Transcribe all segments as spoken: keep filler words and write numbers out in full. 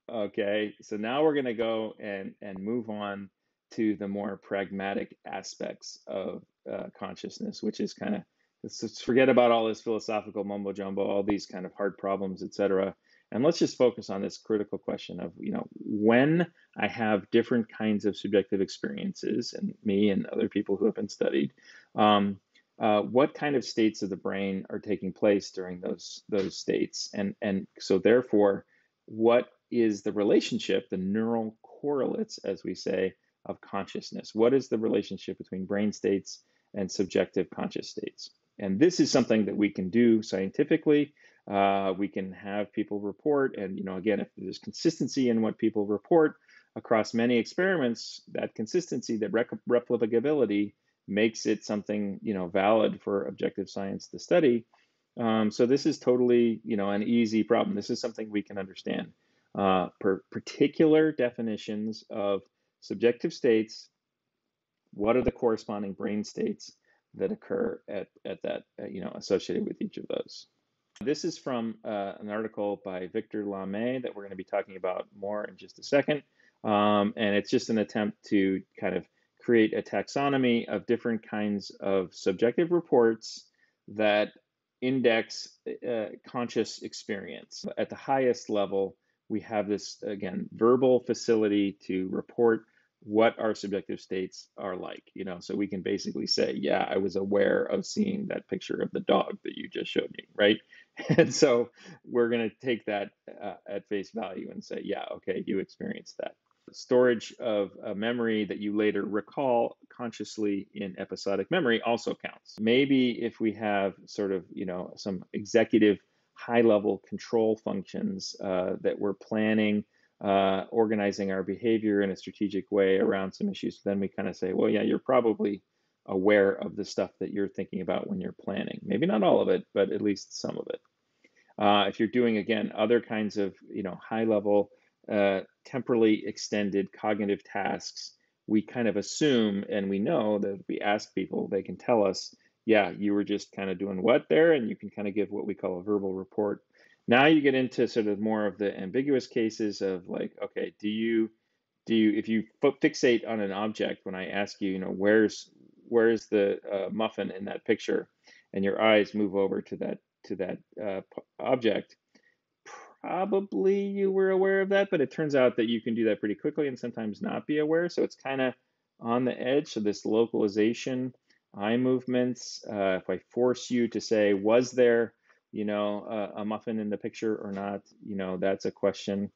Okay, so now we're going to go and and move on to the more pragmatic aspects of uh, consciousness, which is kind of let's, let's forget about all this philosophical mumbo jumbo, all these kind of hard problems, et cetera, and let's just focus on this critical question of you know when I have different kinds of subjective experiences, and me and other people who have been studied, um, uh, what kind of states of the brain are taking place during those those states, and and so therefore what is the relationship, the neural correlates, as we say, of consciousness? What is the relationship between brain states and subjective conscious states? And this is something that we can do scientifically. Uh, we can have people report, and you know, again, if there's consistency in what people report across many experiments, that consistency, that replicability, makes it something you know valid for objective science to study. Um, so this is totally, you know, an easy problem. This is something we can understand. Uh, per particular definitions of subjective states, what are the corresponding brain states that occur at, at that, uh, you know, associated with each of those? This is from uh, an article by Victor Lamé that we're going to be talking about more in just a second. Um, and it's just an attempt to kind of create a taxonomy of different kinds of subjective reports that index uh, conscious experience. At the highest level, we have this, again, verbal facility to report what our subjective states are like. You know, so we can basically say, yeah, I was aware of seeing that picture of the dog that you just showed me, right? And so we're going to take that uh, at face value and say, yeah, okay, you experienced that. Storage of a memory that you later recall consciously in episodic memory also counts. Maybe if we have sort of, you know, some executive high-level control functions uh, that we're planning, uh, organizing our behavior in a strategic way around some issues, then we kind of say, well, yeah, you're probably aware of the stuff that you're thinking about when you're planning. Maybe not all of it, but at least some of it. Uh, if you're doing, again, other kinds of, you know, high-level uh, temporally extended cognitive tasks, we kind of assume and we know that if we ask people, they can tell us, yeah, you were just kind of doing what there, and you can kind of give what we call a verbal report. Now you get into sort of more of the ambiguous cases of like, okay, do you, do you, if you fixate on an object, when I ask you, you know, where's, where's the uh, muffin in that picture, and your eyes move over to that, to that uh, object, probably you were aware of that, but it turns out that you can do that pretty quickly and sometimes not be aware. So it's kind of on the edge. So this localization, eye movements, uh, if I force you to say, was there, you know, a, a muffin in the picture or not, you know, that's a question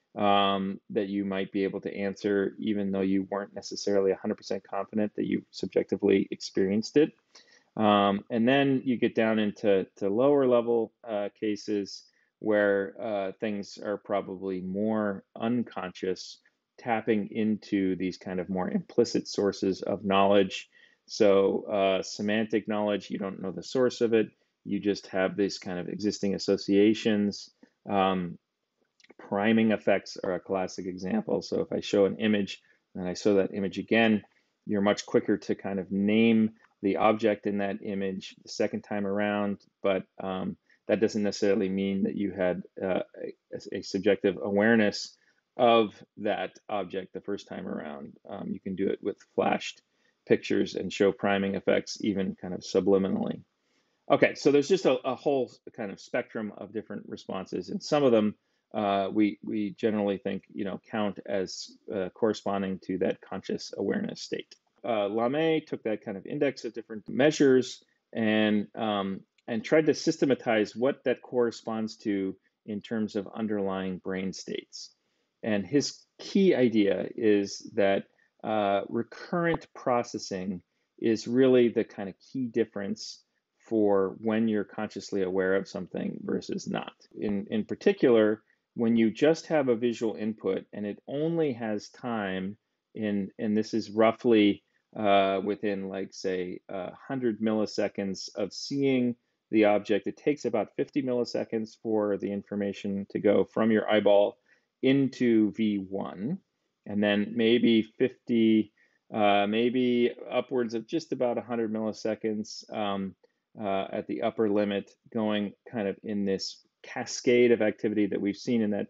um, that you might be able to answer, even though you weren't necessarily one hundred percent confident that you subjectively experienced it. Um, and then you get down into to lower level uh, cases where uh, things are probably more unconscious, tapping into these kind of more implicit sources of knowledge. So uh, semantic knowledge, you don't know the source of it, you just have these kind of existing associations. Um, priming effects are a classic example. So if I show an image and I show that image again, you're much quicker to kind of name the object in that image the second time around, but um, that doesn't necessarily mean that you had uh, a, a subjective awareness of that object the first time around. Um, you can do it with flashed pictures and show priming effects even kind of subliminally. Okay, so there's just a, a whole kind of spectrum of different responses, and some of them uh, we we generally think you know count as uh, corresponding to that conscious awareness state. Uh, Lamé took that kind of index of different measures and um, and tried to systematize what that corresponds to in terms of underlying brain states. And his key idea is that uh, recurrent processing is really the kind of key difference for when you're consciously aware of something versus not. In, in particular, when you just have a visual input and it only has time in, and this is roughly uh, within like say uh, one hundred milliseconds of seeing the object, it takes about fifty milliseconds for the information to go from your eyeball into V one, and then maybe fifty, uh, maybe upwards of just about one hundred milliseconds um, uh, at the upper limit, going kind of in this cascade of activity that we've seen in that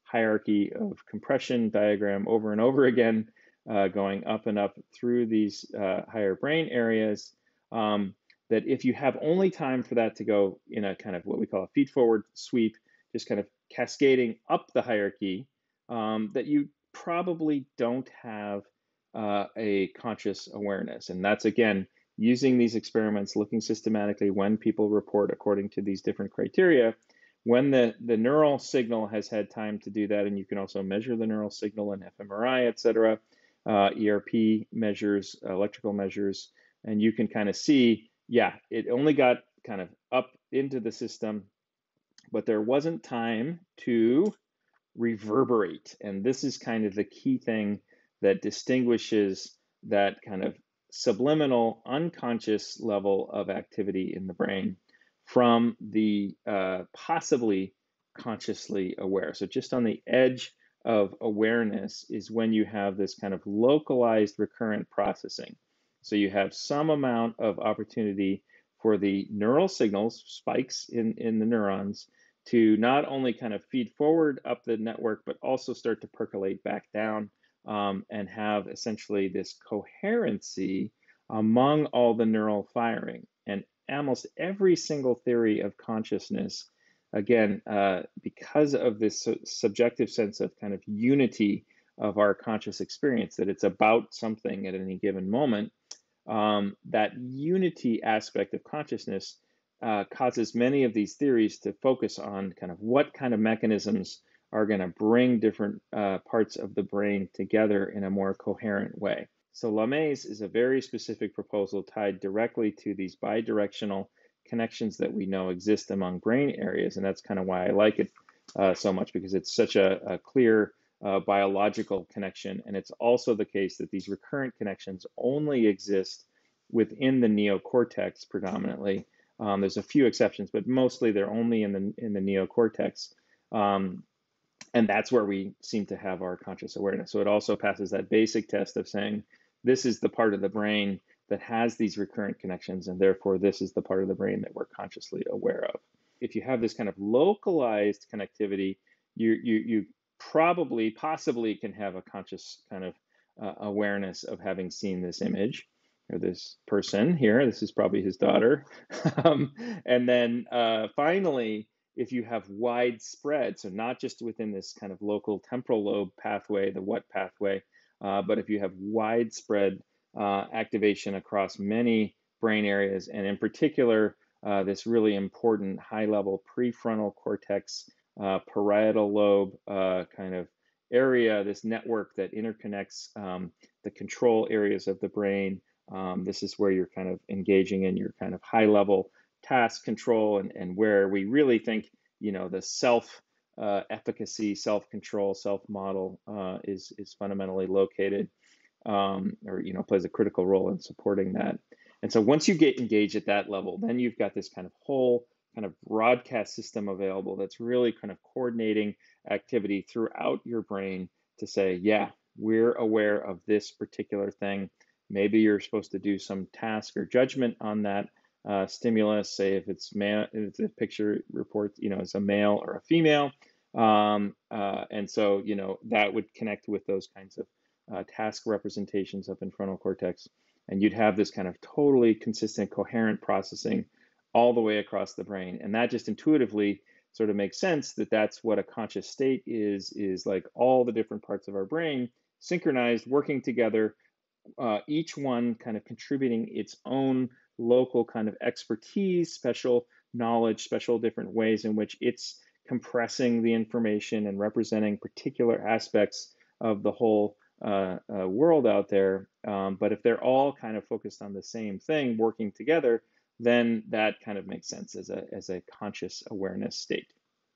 hierarchy of compression diagram over and over again, uh, going up and up through these uh, higher brain areas. Um, that if you have only time for that to go in a kind of what we call a feed-forward sweep, just kind of cascading up the hierarchy, um, that you probably don't have uh, a conscious awareness. And that's, again, using these experiments, looking systematically when people report according to these different criteria, when the, the neural signal has had time to do that, and you can also measure the neural signal in fMRI, et cetera, uh, E R P measures, electrical measures, and you can kind of see, yeah, it only got kind of up into the system, but there wasn't time to reverberate. And this is kind of the key thing that distinguishes that kind of subliminal, unconscious level of activity in the brain from the uh, possibly consciously aware. So just on the edge of awareness is when you have this kind of localized recurrent processing. So you have some amount of opportunity for the neural signals, spikes in, in the neurons, to not only kind of feed forward up the network, but also start to percolate back down um, and have essentially this coherency among all the neural firing. And almost every single theory of consciousness, again, uh, because of this su subjective sense of kind of unity of our conscious experience, that it's about something at any given moment, um, that unity aspect of consciousness uh, causes many of these theories to focus on kind of what kind of mechanisms are going to bring different uh, parts of the brain together in a more coherent way. So LaMay's is a very specific proposal tied directly to these bidirectional connections that we know exist among brain areas, and that's kind of why I like it uh, so much, because it's such a, a clear uh, biological connection, and it's also the case that these recurrent connections only exist within the neocortex predominantly. Um, there's a few exceptions, but mostly they're only in the in the neocortex, um, and that's where we seem to have our conscious awareness. So it also passes that basic test of saying this is the part of the brain that has these recurrent connections, and therefore this is the part of the brain that we're consciously aware of. If you have this kind of localized connectivity, you you you probably, possibly can have a conscious kind of uh, awareness of having seen this image or this person here. This is probably his daughter. um, and then uh, finally, if you have widespread, so not just within this kind of local temporal lobe pathway, the what pathway, uh, but if you have widespread uh, activation across many brain areas, and in particular, uh, this really important high-level prefrontal cortex, uh, parietal lobe uh, kind of area, this network that interconnects um, the control areas of the brain. Um, this is where you're kind of engaging in your kind of high-level task control, and, and where we really think, you know, the self uh, efficacy, self-control, self-model uh, is, is fundamentally located, um, or, you know, plays a critical role in supporting that. And so once you get engaged at that level, then you've got this kind of whole kind of broadcast system available that's really kind of coordinating activity throughout your brain to say, yeah, we're aware of this particular thing. Maybe you're supposed to do some task or judgment on that uh, stimulus, say if it's male, if the picture reports, you know, as a male or a female. Um, uh, and so, you know, that would connect with those kinds of uh, task representations up in frontal cortex. And you'd have this kind of totally consistent, coherent processing all the way across the brain. And that just intuitively sort of makes sense that that's what a conscious state is, is like all the different parts of our brain synchronized, working together, uh, each one kind of contributing its own local kind of expertise, special knowledge, special different ways in which it's compressing the information and representing particular aspects of the whole uh, uh, world out there. Um, but if they're all kind of focused on the same thing, working together, then that kind of makes sense as a, as a conscious awareness state.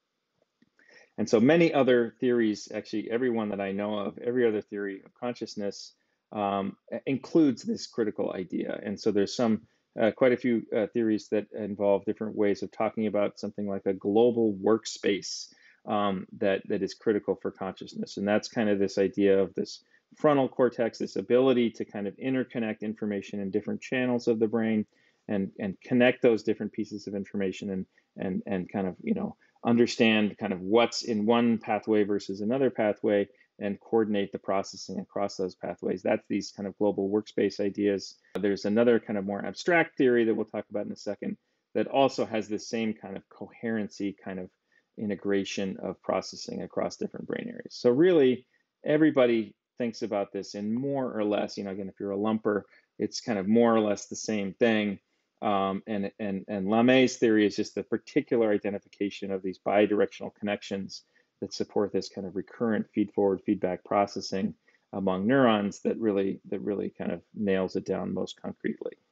And so many other theories, actually every one that I know of, every other theory of consciousness um, includes this critical idea. And so there's some, uh, quite a few uh, theories that involve different ways of talking about something like a global workspace um, that, that is critical for consciousness. And that's kind of this idea of this frontal cortex, this ability to kind of interconnect information in different channels of the brain and, and connect those different pieces of information and, and, and kind of, you know, understand kind of what's in one pathway versus another pathway and coordinate the processing across those pathways. That's these kind of global workspace ideas. There's another kind of more abstract theory that we'll talk about in a second that also has the same kind of coherency kind of integration of processing across different brain areas. So really, everybody thinks about this in more or less, you know, again, if you're a lumper, it's kind of more or less the same thing. Um, and, and, and Lamé's theory is just the particular identification of these bidirectional connections that support this kind of recurrent feed-forward feedback processing among neurons that really, that really kind of nails it down most concretely.